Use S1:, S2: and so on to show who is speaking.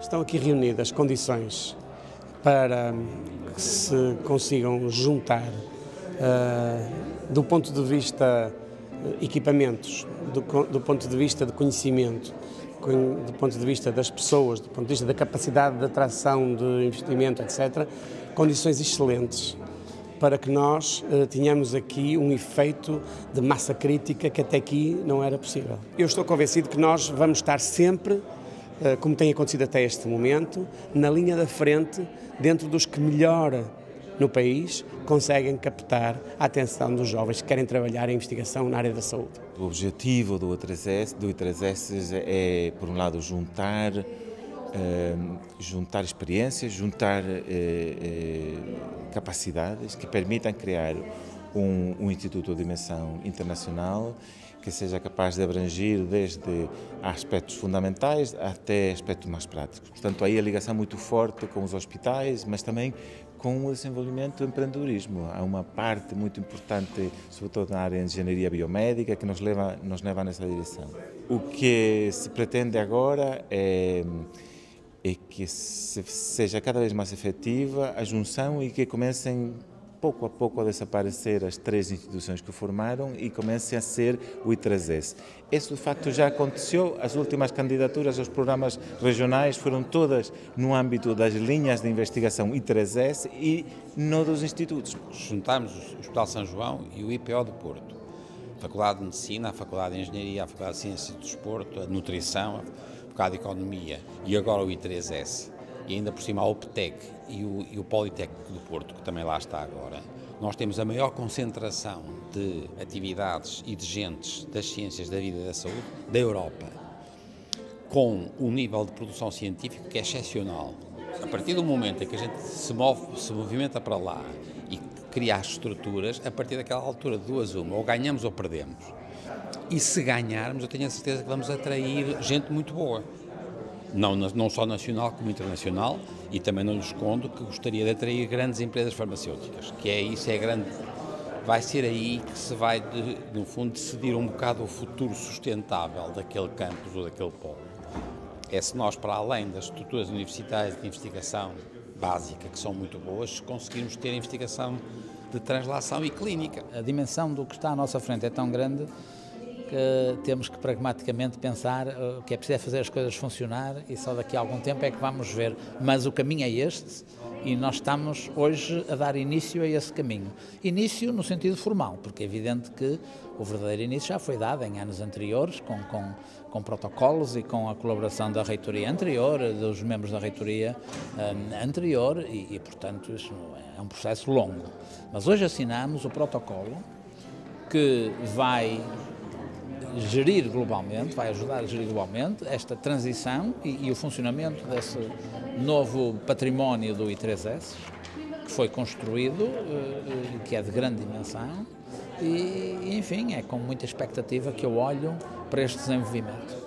S1: Estão aqui reunidas condições para que se consigam juntar, do ponto de vista equipamentos, do ponto de vista de conhecimento, do ponto de vista das pessoas, do ponto de vista da capacidade de atração, de investimento, etc., condições excelentes para que nós tenhamos aqui um efeito de massa crítica que até aqui não era possível. Eu estou convencido que nós vamos estar sempre, como tem acontecido até este momento, na linha da frente, dentro dos que melhor no país conseguem captar a atenção dos jovens que querem trabalhar em investigação na área da saúde.
S2: O objetivo do I3S é, por um lado, juntar experiências, juntar capacidades que permitam criar um instituto de dimensão internacional que seja capaz de abranger desde aspectos fundamentais até aspectos mais práticos. Portanto, aí a ligação muito forte com os hospitais, mas também com o desenvolvimento do empreendedorismo. Há uma parte muito importante, sobretudo na área de engenharia biomédica, que nos leva nessa direção. O que se pretende agora é que seja cada vez mais efetiva a junção e que comecem pouco a pouco a desaparecer as três instituições que formaram e comecem a ser o I3S. Isso de facto já aconteceu, as últimas candidaturas aos programas regionais foram todas no âmbito das linhas de investigação I3S e não dos institutos.
S3: Juntámos o Hospital São João e o IPO do Porto, a Faculdade de Medicina, a Faculdade de Engenharia, a Faculdade de Ciências do Desporto, a Nutrição, a Faculdade de Economia e agora o I3S. E ainda por cima a OPTEC e o Politécnico do Porto, que também lá está agora. Nós temos a maior concentração de atividades e de gentes das ciências da vida e da saúde da Europa, com um nível de produção científica que é excepcional. A partir do momento em que a gente se movimenta para lá e cria as estruturas, a partir daquela altura, de duas uma, ou ganhamos ou perdemos. E se ganharmos, eu tenho a certeza que vamos atrair gente muito boa. Não só nacional como internacional, e também não lhe escondo que gostaria de atrair grandes empresas farmacêuticas, que é isso, vai ser aí que se vai, no fundo, decidir um bocado o futuro sustentável daquele campus ou daquele polo. É se nós, para além das estruturas universitárias de investigação básica, que são muito boas, conseguirmos ter investigação de translação e clínica.
S4: A dimensão do que está à nossa frente é tão grande que temos que pragmaticamente pensar que é preciso fazer as coisas funcionar e só daqui a algum tempo é que vamos ver. Mas o caminho é este e nós estamos hoje a dar início a esse caminho. Início no sentido formal, porque é evidente que o verdadeiro início já foi dado em anos anteriores, com protocolos e com a colaboração da reitoria anterior, dos membros da reitoria anterior e, portanto, isso é um processo longo. Mas hoje assinamos o protocolo que vai gerir globalmente, vai ajudar a gerir globalmente esta transição e o funcionamento desse novo património do I3S, que foi construído, que é de grande dimensão e, enfim, é com muita expectativa que eu olho para este desenvolvimento.